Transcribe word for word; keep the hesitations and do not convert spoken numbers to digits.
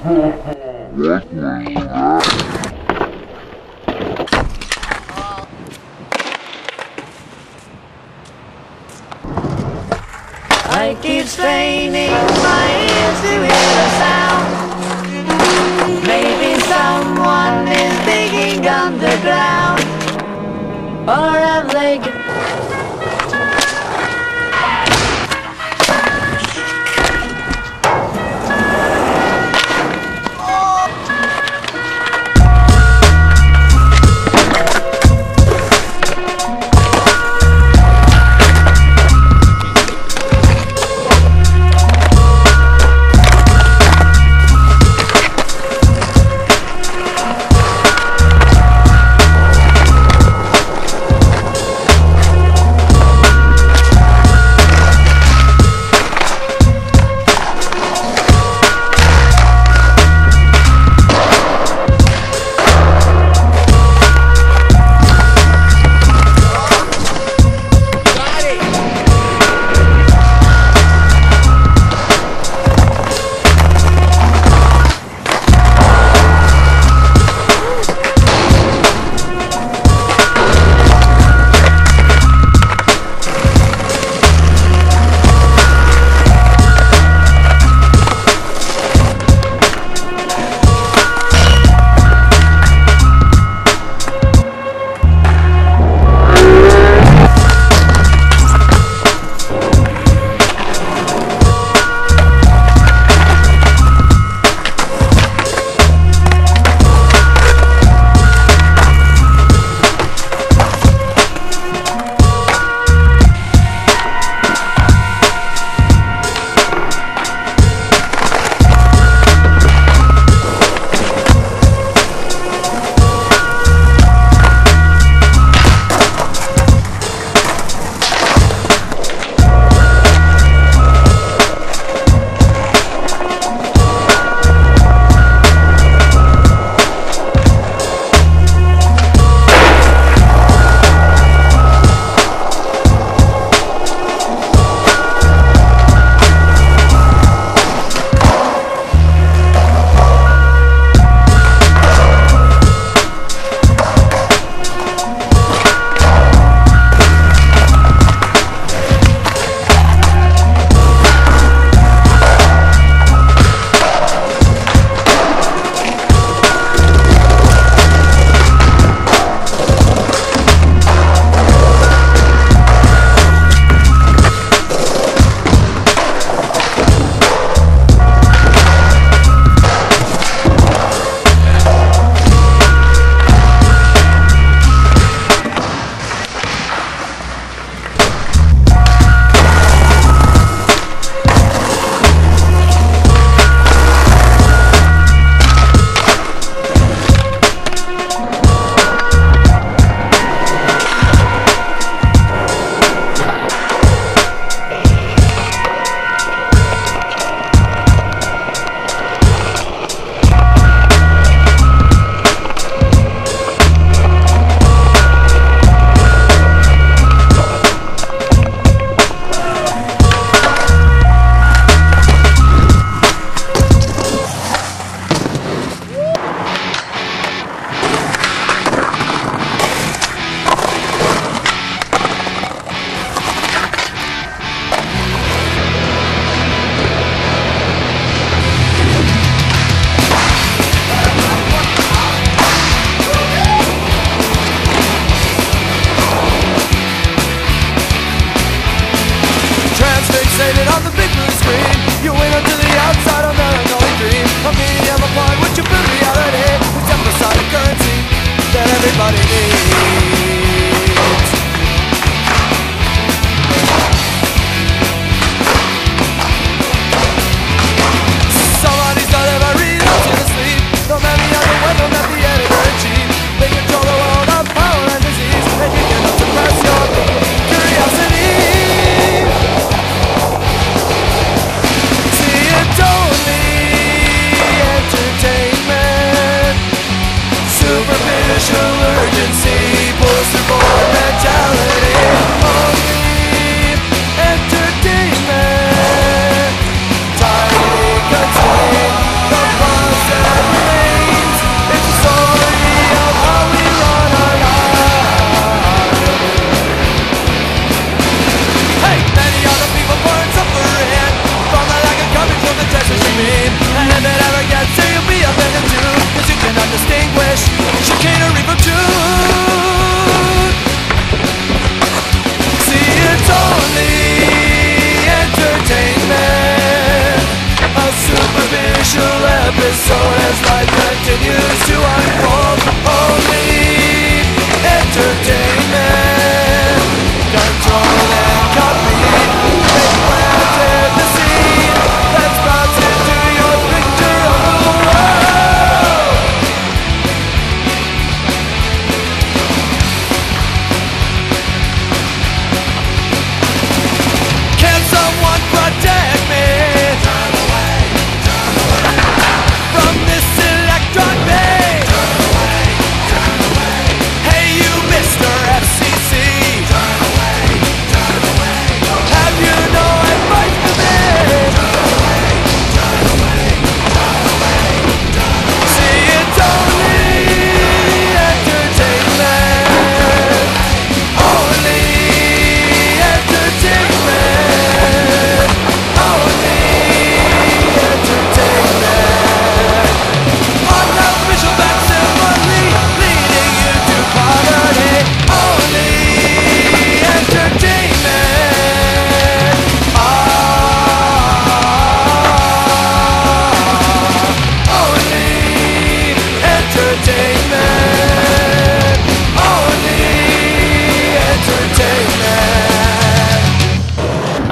I keep straining my ears to hear a sound. Maybe someone is digging underground. Or have they... as life continues to unfold. Only entertainment, control and copy, they planted the seed that sprouts into your picture of the world. Can someone protect me? Turn away, turn away from this electron maze. Turn away, turn away. Hey you Mister F C C. Turn away, turn away. Have you no advice for me? Turn away, turn away, turn away, turn away. See, it's only entertainment. Only entertainment. Only entertainment. Unofficial facsimile leading you to poverty. Only entertainment. Ah, only entertainment. Only entertainment.